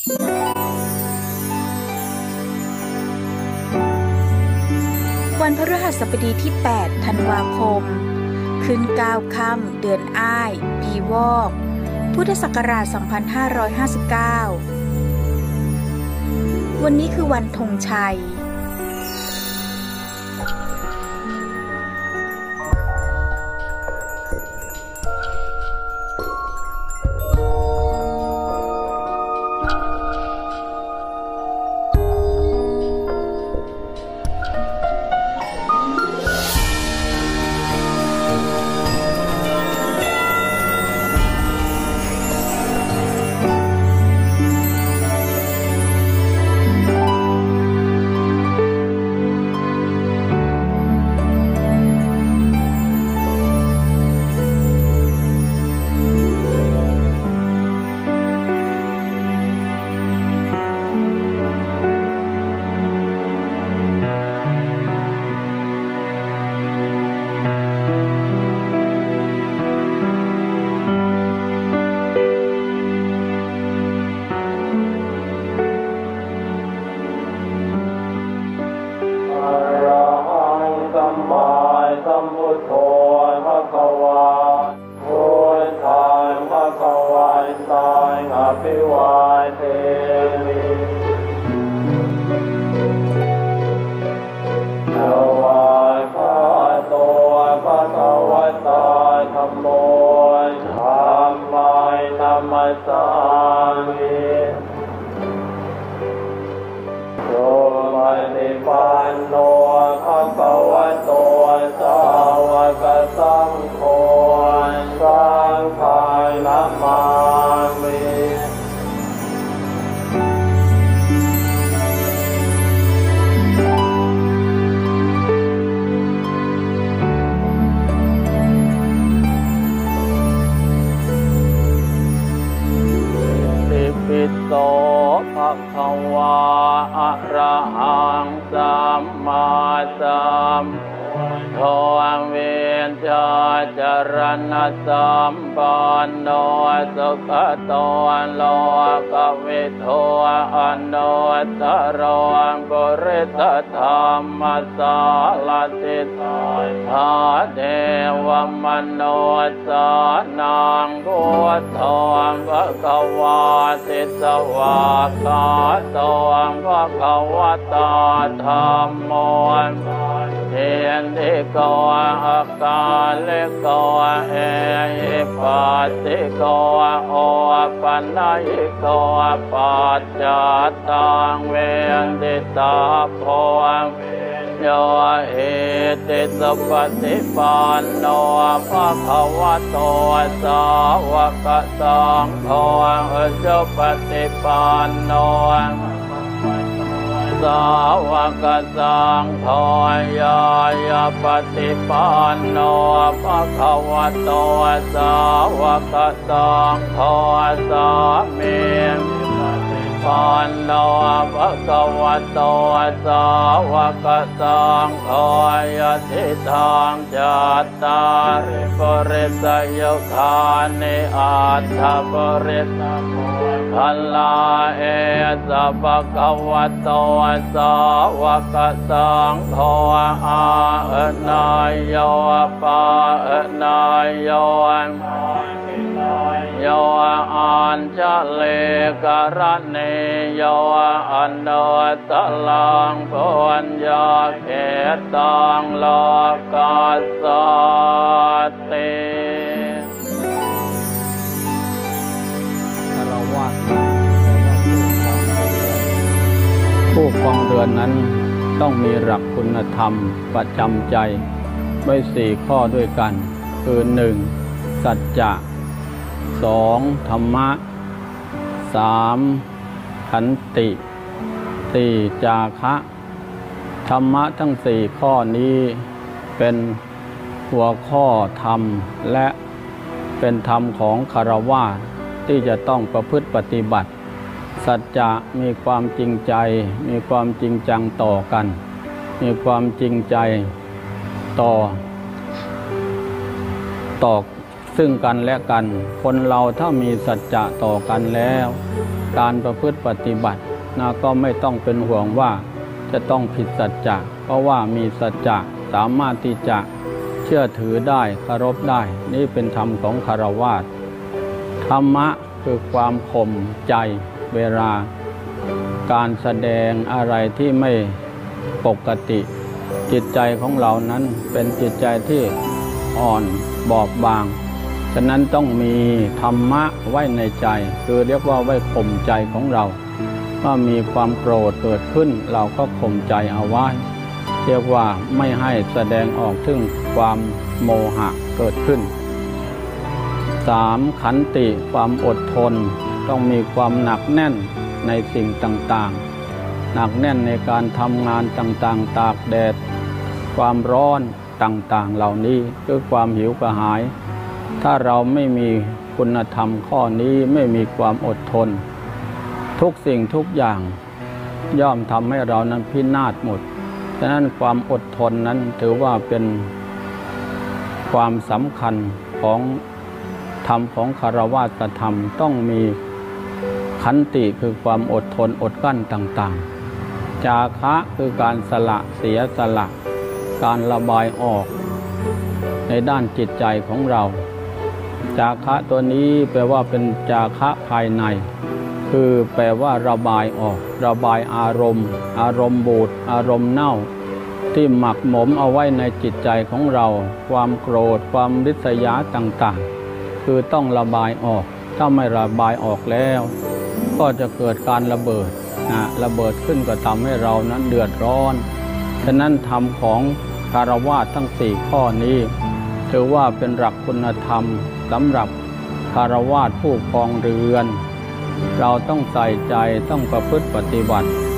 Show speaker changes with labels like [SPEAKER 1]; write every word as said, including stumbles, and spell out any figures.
[SPEAKER 1] วันพฤหัสบดีที่แปดธันวาคมขึ้นเก้าค่ำเดือนอ้ายปีวอกพุทธศักราชสองพันห้าร้อยห้าสิบเก้าวันนี้คือวันธงชัย
[SPEAKER 2] โสภะคะวาอะระหังสัมมาสัมพุทโธเวชชาจรณะสัมปันโนสุขโตโลกวิทูอนุตตรปุริสธรรมสารติทาเทวมโนสานังพุทโธภะคะวาติสวากาโตภะคะวะตาธัมโมเทียนทิโกอาการเลโกเอหิปัสสิโกโอปัญญิโกปัจจัตตังเวนติตาโพโยเอติสุปฏิปันโนภะคะวะโตสาวกสังโฆสุปฏิปันโนสาวกสังโฆยายาปฏิปันโนภะคะวะโตสาวกสังโฆสามีปันโนภะคะวะโตสาวกสังโฆยะทิทังจัตตาริปุริสยุคานิอัตถปุริสคัลลาเอสะภะคะวะโตสาวกสังโฆอาเอนายโยปาเอนายโยโยอัญชเลกรณีโยอันโนตลังปุญญาเขตังโลกัสสติคารวะผู้ครองเรือนนั้นต้องมีหลักคุณธรรมประจำใจไว้สี่ข้อด้วยกันคือหนึ่งสัจจะสองธรรมะสามขันติสี่จาคะธรรมะทั้งสี่ข้อนี้เป็นหัวข้อธรรมและเป็นธรรมของคฤหัสถ์ที่จะต้องประพฤติปฏิบัติสัจจะมีความจริงใจมีความจริงจังต่อกันมีความจริงใจต่อต่อซึ่งกันและกันคนเราถ้ามีสัจจะต่อกันแล้วการประพฤติปฏิบัตินะก็ไม่ต้องเป็นห่วงว่าจะต้องผิดสัจจะเพราะว่ามีสัจจะสามารถที่จะเชื่อถือได้เคารพได้นี่เป็นธรรมของฆราวาสธรรมะคือความข่มใจเวลาการแสดงอะไรที่ไม่ปกติจิตใจของเรานั้นเป็นจิตใจที่อ่อนบอบบางฉะนั้นต้องมีธรรมะไว้ในใจคือเรียกว่าไว้ข่มใจของเราเมื่อมีความโกรธเกิดขึ้นเราก็ข่มใจเอาไว้เรียกว่าไม่ให้แสดงออกถึงความโมหะเกิดขึ้นสามขันติความอดทนต้องมีความหนักแน่นในสิ่งต่างๆหนักแน่นในการทำงานต่างๆตากแดดความร้อนต่างๆเหล่านี้คือความหิวกระหายถ้าเราไม่มีคุณธรรมข้อนี้ไม่มีความอดทนทุกสิ่งทุกอย่างย่อมทำให้เรานั้นพินาศหมดฉะนั้นความอดทนนั้นถือว่าเป็นความสำคัญของธรรมของฆราวาสธรรมต้องมีขันติคือความอดทนอดกลั้นต่างๆจาคะคือการสละเสียสละการระบายออกในด้านจิตใจของเราจาคะตัวนี้แปลว่าเป็นจาคะภายในคือแปลว่าระบายออกระบายอารมณ์อารมณ์บูดอารมณ์เน่าที่หมักหมมเอาไว้ในจิตใจของเราความโกรธความริษยาต่างๆคือต้องระบายออกถ้าไม่ระบายออกแล้วก็จะเกิดการระเบิดนะระเบิดขึ้นก็ทำให้เรานั้นเดือดร้อนฉะนั้นธรรมของฆราวาสทั้งสี่ข้อนี้ถือว่าเป็นหลักคุณธรรมสำหรับฆราวาสผู้ครองเรือนเราต้องใส่ใจต้องประพฤติปฏิบัติ